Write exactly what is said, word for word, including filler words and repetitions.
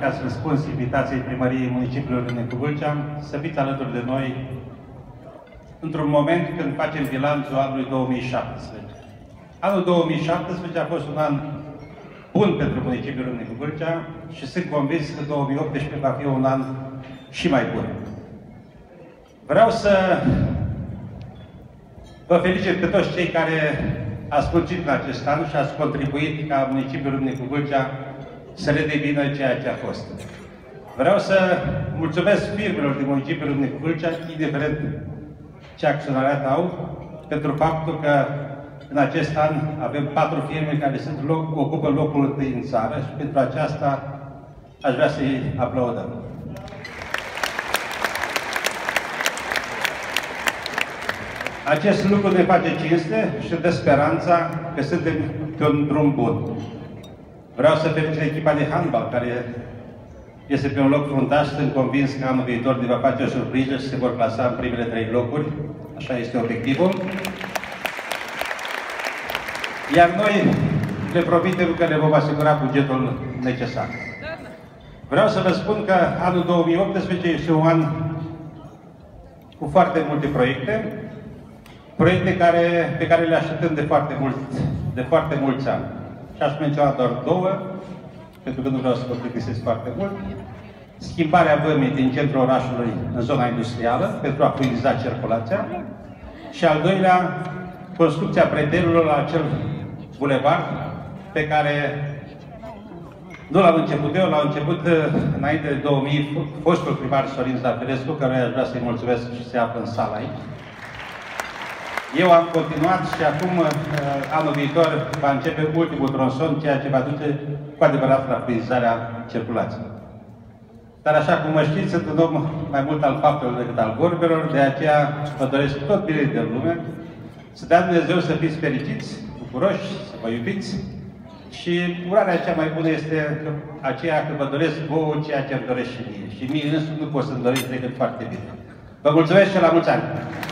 Ca să răspuns invitației Primăriei Municipiului Râmnicu Vâlcea, să fiți alături de noi într-un moment când facem bilanțul anului două mii șaptesprezece. Anul două mii șaptesprezece a fost un an bun pentru municipiul Râmnicu Vâlcea și sunt convins că două mii optsprezece va fi un an și mai bun. Vreau să vă felicit pe toți cei care ați muncit în acest an și ați contribuit ca municipiul Râmnicu Vâlcea să redevină ceea ce a fost. Vreau să mulțumesc firmelor din municipiul Râmnicu Vâlcea, indiferent ce acționariat au, pentru faptul că în acest an avem patru firme care sunt loc, ocupă locul întâi în țară și pentru aceasta aș vrea să-i aplaudăm. Acest lucru ne face cinste și dă speranța că suntem pe un drum bun. Vreau să felicit echipa de handbal, care este pe un loc fruntaș. Sunt convins că anul viitor ne va face o surpriză și se vor clasa în primele trei locuri. Așa este obiectivul. Iar noi le promitem că le vom asigura bugetul necesar. Vreau să vă spun că anul două mii optsprezece este un an cu foarte multe proiecte. Proiecte care, pe care le așteptăm de foarte, mult, de foarte mulți ani. Și aș menționa doar două, pentru că nu vreau să vă plictisesc foarte mult. Schimbarea vămii din centrul orașului în zona industrială, pentru a fluidiza circulația. Și al doilea, construcția predelurilor la acel bulevard pe care nu l-am început eu, l-am început înainte de două mii, fostul primar Sorin Zafirescu, care aș vrea să-i mulțumesc și se află în sală aici. Eu am continuat și acum, anul viitor, va începe ultimul tronson, ceea ce va duce cu adevărat la fluidizarea circulației. Dar așa cum mă știți, sunt un om mai mult al faptelor decât al vorbelor, de aceea vă doresc tot bine de lume, să dea Dumnezeu să fiți fericiți, bucuroși, să vă iubiți și urarea cea mai bună este aceea că vă doresc vouă ceea ce îmi doresc și mie. Și mie însuși nu pot să-mi doresc decât foarte bine. Vă mulțumesc și la mulți ani!